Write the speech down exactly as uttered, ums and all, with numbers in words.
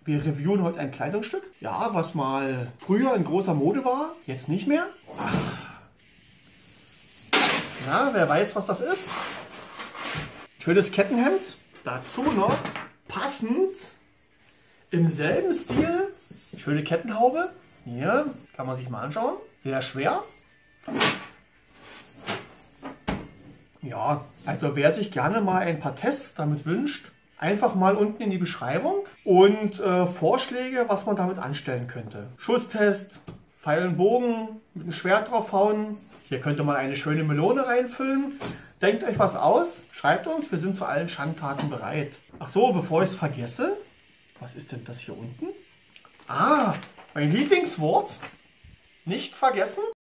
Wir reviewen heute ein Kleidungsstück. Ja, was mal früher in großer Mode war, jetzt nicht mehr. Ja, wer weiß, was das ist. Schönes Kettenhemd. Dazu noch passend im selben Stil. Schöne Kettenhaube. Hier kann man sich mal anschauen. Sehr schwer. Ja, also wer sich gerne mal ein paar Tests damit wünscht, einfach mal unten in die Beschreibung und äh, Vorschläge, was man damit anstellen könnte. Schusstest, Pfeil und Bogen, mit einem Schwert draufhauen. Hier könnte man eine schöne Melone reinfüllen. Denkt euch was aus, schreibt uns, wir sind zu allen Schandtaten bereit. Ach so, bevor ich es vergesse, was ist denn das hier unten? Ah, mein Lieblingswort, nicht vergessen.